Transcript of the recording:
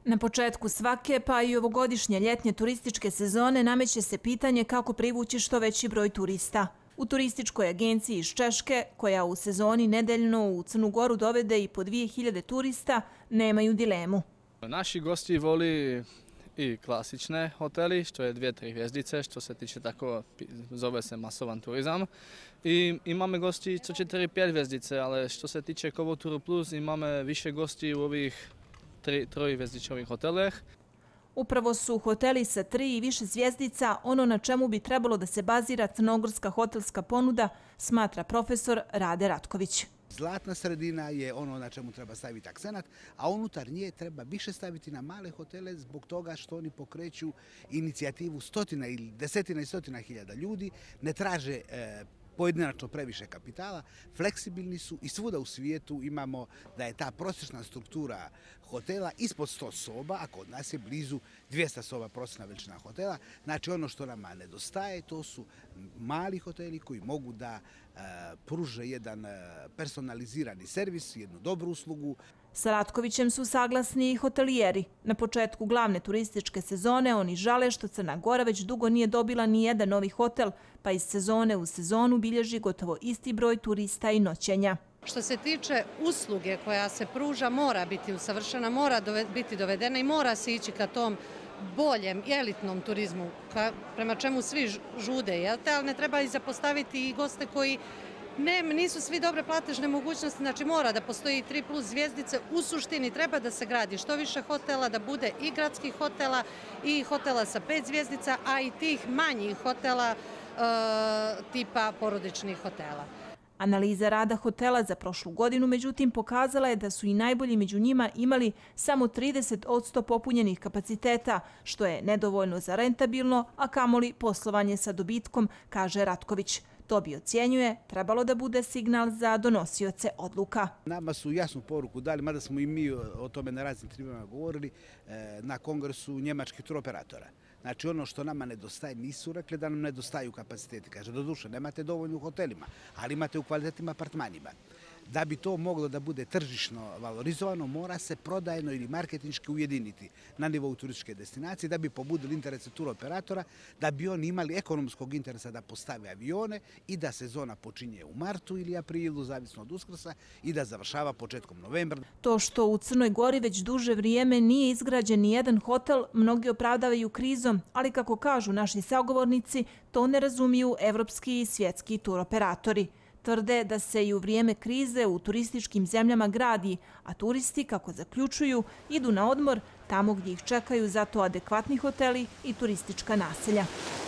Na početku svake, pa i ovogodišnje ljetnje turističke sezone nameće se pitanje kako privući što veći broj turista. U turističkoj agenciji iz Češke, koja u sezoni nedeljno u Crnu Goru dovede i po 2000 turista, nemaju dilemu. Naši gosti voli i klasične hoteli, što je 2-3 zvjezdice, što se tiče tako, zove se masovan turizam. I imamo gosti co 4-5 zvjezdice, ali što se tiče Kovoturu Plus, imamo više gosti u ovih 3 zvjezdičovih hoteleh. Upravo su hoteli sa 3 i više zvjezdica ono na čemu bi trebalo da se bazira crnogorska hotelska ponuda, smatra profesor Rade Ratković. Zlatna sredina je ono na čemu treba staviti akcenat, a unutar nje treba više staviti na male hotele zbog toga što oni pokreću inicijativu stotina ili desetina i stotina hiljada ljudi, ne traže pojedinačno previše kapitala, fleksibilni su i svuda u svijetu imamo da je ta prosječna struktura hotela ispod 100 soba, a kod nas je blizu 200 soba prosječna veličina hotela. Znači ono što nama nedostaje to su mali hoteli koji mogu da pruže jedan personalizirani servis, jednu dobru uslugu. Sa Ratkovićem su saglasni i hotelijeri. Na početku glavne turističke sezone oni žale što Crna Gora već dugo nije dobila ni jedan novi hotel, pa iz sezone u sezonu bilježi gotovo isti broj turista i noćenja. Što se tiče usluge koja se pruža, mora biti usavršena, mora biti dovedena i mora se ići ka tom boljem i elitnom turizmu, prema čemu svi žude, ali ne treba i zapostaviti i goste koji nisu svi dobre platežne mogućnosti, znači mora da postoji 3+ zvjezdice. U suštini treba da se gradi što više hotela, da bude i gradskih hotela i hotela sa 5 zvjezdica, a i tih manjih hotela tipa porodičnih hotela. Analiza rada hotela za prošlu godinu, međutim, pokazala je da su i najbolji među njima imali samo 30% popunjenih kapaciteta, što je nedovoljno za rentabilno, a kamoli poslovanje sa dobitkom, kaže Ratković. To bi, ocjenjuje, trebalo da bude signal za donosioce odluka. Nama su jasnu poruku dali, mada smo i mi o tome na raznim tribunama govorili, na kongresu njemačkih turoperatora. Znači ono što nama nedostaje, nisu rekli da nam nedostaju kapaciteti. Kaže, doduše, nemate dovoljno u hotelima, ali imate u kvalitetnim apartmanima. Da bi to moglo da bude tržišno valorizovano, mora se prodajno ili marketinški ujediniti na nivou turističke destinacije, da bi pobudili interese turoperatora, da bi oni imali ekonomskog interesa da postave avione i da sezona počinje u martu ili aprilu, zavisno od Uskrsa, i da završava početkom novembra. To što u Crnoj Gori već duže vrijeme nije izgrađen ni jedan hotel, mnogi opravdavaju krizom, ali kako kažu naši sagovornici, to ne razumiju evropski i svjetski turoperatori. Tvrde da se i u vrijeme krize u turističkim zemljama gradi, a turisti, kako zaključuju, idu na odmor tamo gdje ih čekaju za to adekvatni hoteli i turistička naselja.